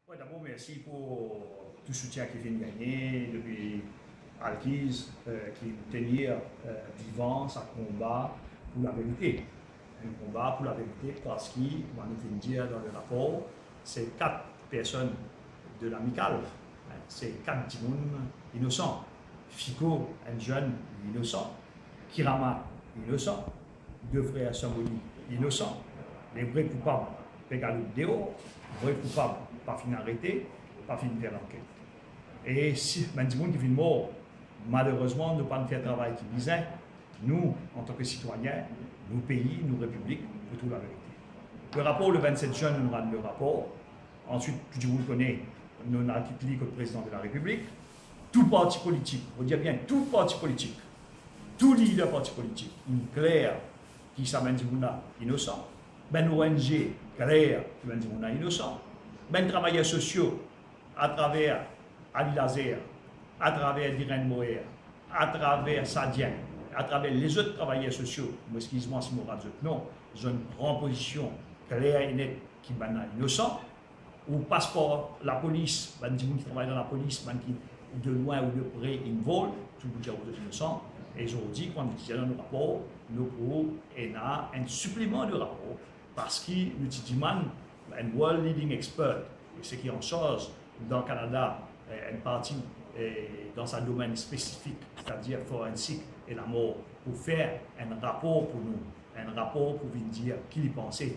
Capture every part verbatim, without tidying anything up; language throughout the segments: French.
Ouais, d'abord, merci pour tout le soutien qui vient de gagner depuis Alkiz, euh, qui tenir euh, vivant sa combat pour la vérité. Un combat pour la vérité parce qu'il, on va nous dire dans le rapport, c'est quatre personnes de l'amicale, c'est quatre dimouns innocents. Fico, un jeune innocent. Kirama, innocent. Deux frères Samboni, innocents. Les vrais coupables, Pégalou Déo, vrais coupables, pas fin arrêté, pas fin faire l'enquête. Et si ben, des gens qui viennent mort, malheureusement, ne pas faire le travail qui disait, nous, en tant que citoyens, nos pays, nos républiques, pour toute la vérité. Le rapport, le vingt-sept juin, nous rendons le rapport. Ensuite, tout le monde connaît, nous avons titré le président de la République. Tout parti politique, on dit bien tout parti politique, tout leader parti politique, une claire qui s'amène du monde innocent, ben O N G claire qui s'amène du monde innocent, ben travailleurs sociaux à travers Ali Lazer, à travers Diren Moer, à travers Sadien, à travers les autres travailleurs sociaux, excusez-moi si je dis non, ils ont une grande position claire et nette qui sont innocents, ou passeport, la police, ben des gens qui travaillent dans la police, ben qui de loin ou de près, ils volent, tout le monde est innocent. Et aujourd'hui, quand nous disons dans le rapport, nous avons un supplément de rapport parce qu'il nous un world leading expert, et ce qui est en charge dans le Canada, une partie dans un domaine spécifique, c'est-à-dire forensique et la mort, pour faire un rapport pour nous, un rapport pour venir dire qui y pensait,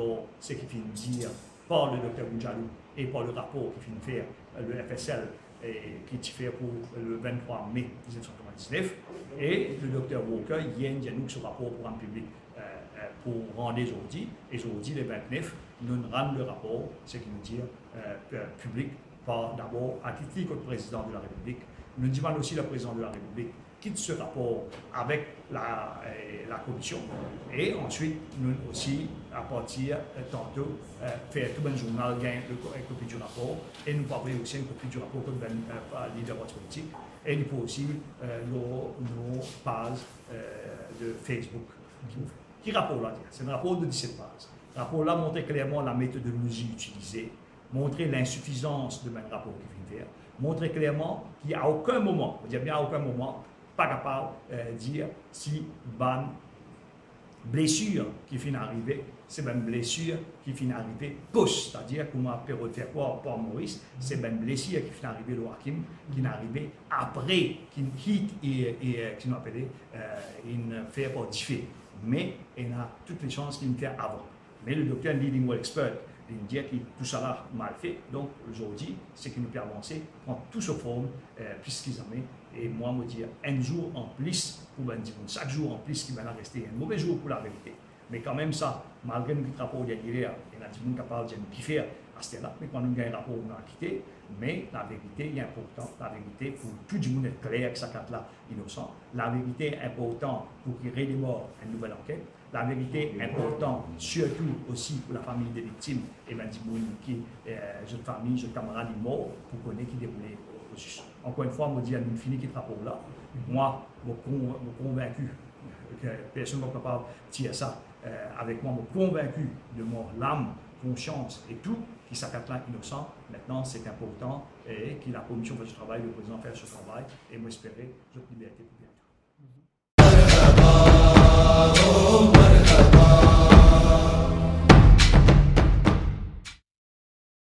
ce qu'il vient dire par le docteur Boudjalou et par le rapport qu'il vient faire le F S L et qui est fait pour le vingt-trois mai mille neuf cent quatre-vingt-dix-neuf, et le docteur Walker vient de nous ce rapport pour un public euh, pour rendre aujourd'hui, et aujourd'hui, le vingt-neuf, nous rendons le rapport, ce qui nous dit euh, public, par d'abord à titre comme président de la République. Nous demandons aussi le président de la République quitte ce rapport avec la, euh, la commission, et ensuite, nous aussi, à partir euh, tantôt, euh, faire tout un journal, gagner une copie du rapport, et nous parler aussi une copie du rapport comme ben, euh, leader politique, et nous pouvons aussi euh, nos, nos pages euh, de Facebook. Qui rapport là? C'est un rapport de dix-sept pages. Le rapport là montre clairement la méthodologie utilisée, montrer l'insuffisance de même rapport qui vient faire, montrer clairement qu'il n'y a aucun moment, on dit bien à aucun moment, pas capable de euh, dire si ban blessure qui finit d'arriver, c'est une blessure qui finit d'arriver post, c'est-à-dire comme a faire quoi par Maurice, c'est une blessure qui finit d'arriver le Hakim, qui est arrivé après, qui hit et, et qui nous appelé euh, une fait par diffé. Mais il a toutes les chances qu'il me fait avant. Mais le docteur leading well expert, il me dit que tout ça là mal fait. Donc aujourd'hui, ce qui nous permet d'avancer, prendre tout ce forme, euh, puisqu'ils en ont. Et moi, me dire un jour en plus pour ben dire chaque jour en plus qui va rester un mauvais jour pour la vérité. Mais quand même ça, malgré le rapport de il y a des gens capables de nous faire à ce là, mais quand nous gagnons un rapport, on a quitté. Mais la vérité est importante. La vérité pour tout le monde est clair que ça carte là innocent. La vérité est importante pour qu'il y ait des morts, une nouvelle enquête. La vérité est importante surtout aussi pour la famille des victimes et ben des gens qui, euh, jeune famille, jeune camarade morts pour connaître qui déroulait. Encore une fois, je me dis à nous fini qui rapport là. Moi, je suis convaincu que personne n'est capable de tirer ça euh, avec moi. Je suis convaincu de mon âme, conscience et tout, qui s'accarte là innocent. Maintenant, c'est important et que la commission fait ce travail, le président fait ce travail et moi, j'espère que je liberté pour bientôt.